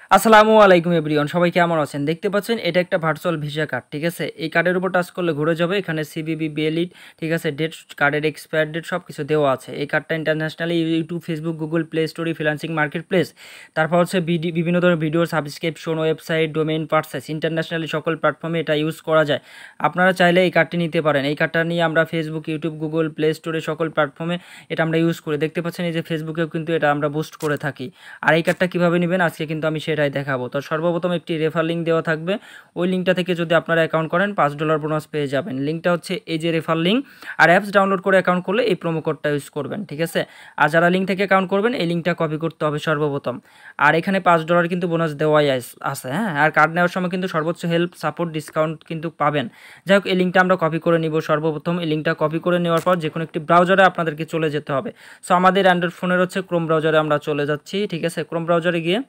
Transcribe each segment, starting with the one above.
আসসালামু আলাইকুম এভরিওয়ান, সবাই কেমন আছেন? দেখতে পাচ্ছেন এটা একটা ভার্চুয়াল ভিসা কার্ড, ঠিক আছে। এই কার্ডের উপর টাচ করলে ঘুরে যাবে, এখানে সিবিবি বিএলই, ঠিক আছে, ডেট, কার্ডের এক্সপায়ার ডেট সব কিছু দেওয়া আছে। এই কার্ডটা internationally YouTube, Facebook, Google Play store, freelancing marketplace, তারপর হচ্ছে বিভিন্ন ধরনের video subscription, website, domain purchase, internationally সকল প্ল্যাটফর্মে এটা ইউজ করা যায়। আপনারা চাইলে এই কার্ডটি নিতে পারেন। এই কার্ডটা নিয়ে আমরা ফেসবুক, ইউটিউব, গুগল প্লে স্টোরে সকল প্ল্যাটফর্মে এটা আমরা ইউজ করি। দেখতে পাচ্ছেন এই যে ফেসবুকেও কিন্তু এটা আমরা বুস্ট করে থাকি। আর এই কার্ডটা কীভাবে নেবেন আজকে কিন্তু আমি সেটাই দেখাবো। তো সর্বপ্রথম একটি রেফার লিঙ্ক দেওয়া থাকবে, ওই লিঙ্কটা থেকে যদি আপনারা অ্যাকাউন্ট করেন $5 বোনাস পেয়ে যাবেন। লিঙ্কটা হচ্ছে এই যে রেফার লিঙ্ক, আর অ্যাপস ডাউনলোড করে অ্যাকাউন্ট করলে এই প্রোমো কোডটা ইউজ করবেন, ঠিক আছে। আর যারা লিঙ্ক থেকে অ্যাকাউন্ট করবেন এই লিঙ্কটা কপি করতে হবে সর্বপ্রথম। আর এখানে $5 কিন্তু বোনাস দেওয়াই আছে, হ্যাঁ। আর কার্ড নেওয়ার সময় কিন্তু সর্বোচ্চ হেল্প, সাপোর্ট, ডিসকাউন্ট কিন্তু পাবেন। যাই হোক, এই লিঙ্কটা আমরা কপি করে নিব সর্বপ্রথম। এই লিঙ্কটা কপি করে নেওয়ার পর যে কোনো একটি ব্রাউজারে আপনাদেরকে চলে যেতে হবে। সো আমাদের অ্যান্ড্রয়েড ফোনের হচ্ছে ক্রোম ব্রাউজারে আমরা চলে যাচ্ছি, ঠিক আছে। ক্রোম ব্রাউজারে গিয়ে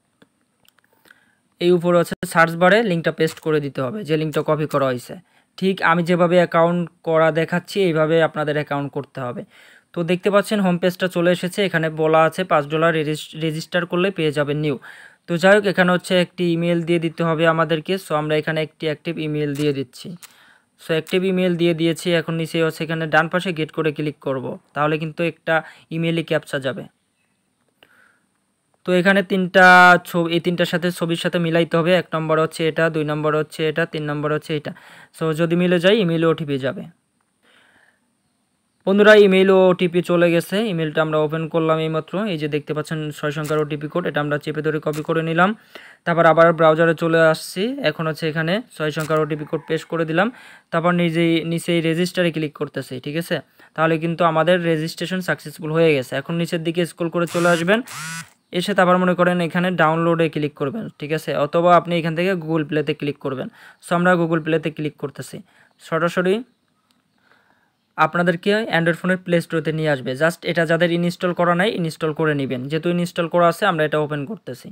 এই উপরে হচ্ছে সার্চ বারে লিঙ্কটা পেস্ট করে দিতে হবে, যে লিঙ্কটা কপি করা হয়েছে। ঠিক আমি যেভাবে অ্যাকাউন্ট করা দেখাচ্ছি এইভাবে আপনাদের অ্যাকাউন্ট করতে হবে। তো দেখতে পাচ্ছেন হোম পেজটা চলে এসেছে, এখানে বলা আছে $5 রেজিস্টার করলে পেয়ে যাবেন নিউ। তো যাই হোক, এখানে হচ্ছে একটি ইমেল দিয়ে দিতে হবে আমাদেরকে। সো আমরা এখানে একটি অ্যাক্টিভ ইমেল দিয়ে দিচ্ছি। সো অ্যাক্টিভ ইমেল দিয়ে দিয়েছি। এখন নিচে হচ্ছে এখানে ডান পাশে গেট করে ক্লিক করব, তাহলে কিন্তু একটা ইমেলই ক্যাপচা যাবে। তো এখানে তিনটা ছবি, এই তিনটার সাথে ছবির সাথে মিলাইতে হবে। 1 নম্বর হচ্ছে এটা, 2 নম্বর হচ্ছে এটা, 3 নম্বর হচ্ছে এটা। সো যদি মিলে যায় ইমেইলে ওটিপি যাবে। বন্ধুরা, ইমেইল ও ওটিপি চলে গেছে। ইমেলটা আমরা ওপেন করলাম এইমাত্র। এই যে দেখতে পাচ্ছেন 6 সংখ্যার ওটিপি কোড, এটা আমরা চেপে ধরে কপি করে নিলাম। তারপর আবার ব্রাউজারে চলে আসছি। এখন হচ্ছে এখানে 6 সংখ্যার ওটিপি কোড পেস্ট করে দিলাম। তারপর নিচেই রেজিস্টারে ক্লিক করতেছি, ঠিক আছে। তাহলে কিন্তু আমাদের রেজিস্ট্রেশন সাকসেসফুল হয়ে গেছে। এখন নিচের দিকে স্ক্রল করে চলে আসবেন, এসে তারপর মনে করেন এখানে ডাউনলোডে ক্লিক করবেন, ঠিক আছে। অথবা আপনি এখান থেকে গুগল প্লেতে ক্লিক করবেন। সো আমরা গুগল প্লেতে ক্লিক করতেছি। সরাসরি আপনাদেরকে অ্যান্ড্রয়েড ফোনের প্লে স্টোরেতে নিয়ে আসবে। জাস্ট এটা যাদের ইনস্টল করা নাই ইনস্টল করে নেবেন। যেহেতু ইনস্টল করা আছে আমরা এটা ওপেন করতেছি।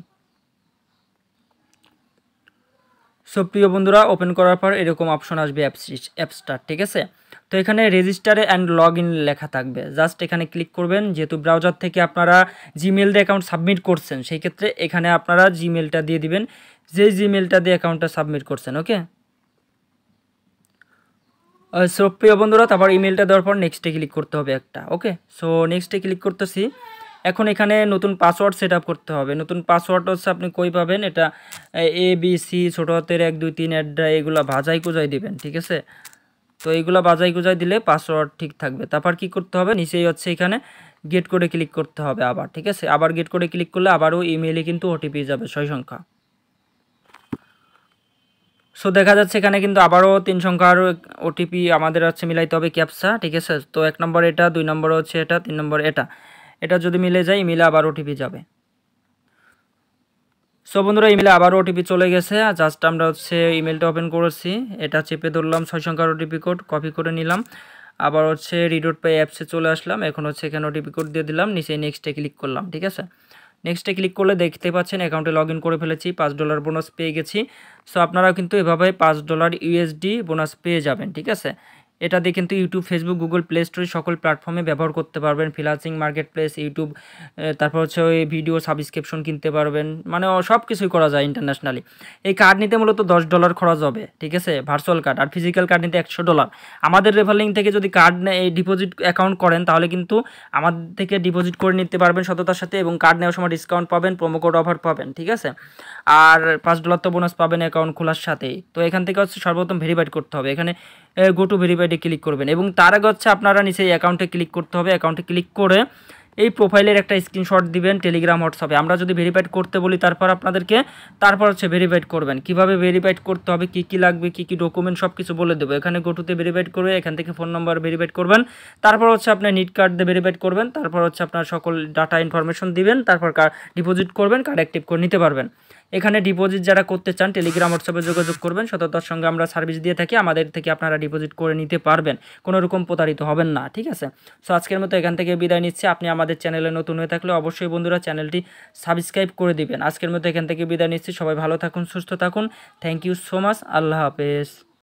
সো প্রিয় বন্ধুরা, ওপেন করার পর এরকম অপশন আসবে অ্যাপসটা, ঠিক আছে। তো এখানে রেজিস্টারে অ্যান্ড লগ ইন লেখা থাকবে, জাস্ট এখানে ক্লিক করবেন। যেহেতু ব্রাউজার থেকে আপনারা জিমেল দিয়ে অ্যাকাউন্ট সাবমিট করছেন, সেই ক্ষেত্রে এখানে আপনারা জিমেলটা দিয়ে দিবেন, যে জিমেলটা দিয়ে অ্যাকাউন্টটা সাবমিট করছেন, ওকে। সো প্রিয় বন্ধুরা, তারপর ইমেলটা দেওয়ার পর নেক্সটে ক্লিক করতে হবে একটা, ওকে। সো নেক্সটে ক্লিক করতেছি। এখন এখানে নতুন পাসওয়ার্ড সেট আপ করতে হবে। নতুন পাসওয়ার্ড হচ্ছে আপনি কই পাবেন, এটা ABC ছোটো হাতের 1 2 3 এগুলো বাজাই কুজাই দিবেন, ঠিক আছে। তো এইগুলো বাজাই কুজাই দিলে পাসওয়ার্ড ঠিক থাকবে। তারপর কি করতে হবে, নিচেই হচ্ছে এখানে গেট করে ক্লিক করতে হবে আবার, ঠিক আছে। আবার গেট করে ক্লিক করলে আবারও ইমেইলে কিন্তু ওটিপি যাবে 6 সংখ্যা। সো দেখা যাচ্ছে এখানে কিন্তু আবারও 3 সংখ্যার ওটিপি আমাদের হচ্ছে মিলাইতে হবে, ক্যাপসা, ঠিক আছে। তো 1 নম্বর এটা, 2 নম্বর হচ্ছে এটা, 3 নম্বর এটা। এটা যদি মিলে যায় ইমেলে আবার ওটিপি যাবে। সো বন্ধুরা, ইমেলে আবার ওটিপি চলে গেছে। জাস্ট আমরা হচ্ছে ইমেলটা ওপেন করেছি, এটা চেপে ধরলাম, 6 সংখ্যার ওটিপি কোড কপি করে নিলাম। আবার হচ্ছে রিডোট পে অ্যাপসে চলে আসলাম। এখন হচ্ছে এখানে ওটিপি কোড দিয়ে দিলাম, নিচে নেক্সটে ক্লিক করলাম, ঠিক আছে। নেক্সটে ক্লিক করলে দেখতে পাচ্ছেন অ্যাকাউন্টে লগ ইন করে ফেলেছি, $5 বোনাস পেয়ে গেছি। সো আপনারাও কিন্তু এভাবে $5 USD বোনাস পেয়ে যাবেন, ঠিক আছে। এটা দিয়ে কিন্তু ইউটিউব, ফেসবুক, গুগল প্লে স্টোরে সকল প্ল্যাটফর্মে ব্যবহার করতে পারবেন। ফ্রিল্যান্সিং মার্কেট প্লেস, ইউটিউব, তারপর হচ্ছে ওই ভিডিও সাবস্ক্রিপশন কিনতে পারবেন, মানে সব কিছুই করা যায় ইন্টারন্যাশনালি। এই কার্ড নিতে মূলত $10 খরচ হবে, ঠিক আছে, ভার্চুয়াল কার্ড। আর ফিজিক্যাল কার্ড নিতে $100। আমাদের রেফার লিঙ্ক থেকে যদি কার্ড ডিপোজিট অ্যাকাউন্ট করেন তাহলে কিন্তু আমাদের থেকে ডিপোজিট করে নিতে পারবেন সততার সাথে, এবং কার্ড নেওয়ার সময় ডিসকাউন্ট পাবেন, প্রোমো কোড অফার পাবেন, ঠিক আছে। আর $5 তো বোনাস পাবেন অ্যাকাউন্ট খোলার সাথেই। তো এখান থেকে হচ্ছে সর্বপ্রথম ভেরিফাইড করতে হবে, এখানে গো টু ভেরিফাইডে ক্লিক করবেন, এবং তার আগে হচ্ছে আপনারা নিচে এই অ্যাকাউন্টে ক্লিক করতে হবে। অ্যাকাউন্টে ক্লিক করে এই প্রোফাইলের একটা স্ক্রিনশট দিবেন টেলিগ্রাম, হোয়াটসঅ্যাপে। আমরা যদি ভেরিফাইড করতে বলি তারপর আপনাদেরকে, তারপর হচ্ছে ভেরিফাইড করবেন। কিভাবে ভেরিফাইড করতে হবে, কি কি লাগবে, কি কি ডকুমেন্ট, সব কিছু বলে দেবো। এখানে গোটুতে ভেরিফাইড করবে, এখান থেকে ফোন নাম্বার ভেরিফাইড করবেন, তারপর হচ্ছে আপনার নিট কার্ড দিয়ে ভেরিফাইড করবেন, তারপর হচ্ছে আপনার সকল ডাটা ইনফরমেশন দিবেন, তারপর ডিপোজিট করবেন, কার্ড অ্যাক্টিভ করে নিতে পারবেন। এখানে ডিপোজিট যারা করতে চান টেলিগ্রাম, হোয়াটসঅ্যাপে যোগাযোগ করবেন, সততার সঙ্গে আমরা সার্ভিস দিয়ে থাকি, আমাদের থেকে আপনারা ডিপোজিট করে নিতে পারবেন, কোনো রকম প্রতারিত হবেন না, ঠিক আছে। সো আজকের মতো এখান থেকে বিদায় নিচ্ছি। আপনি আমাদের চ্যানেলে নতুন হয়ে থাকলে অবশ্যই বন্ধুরা চ্যানেলটি সাবস্ক্রাইব করে দিবেন। আজকের মতো এখান থেকে বিদায় নিচ্ছি। সবাই ভালো থাকুন, সুস্থ থাকুন। Thank you so much. Allah হাফেজ।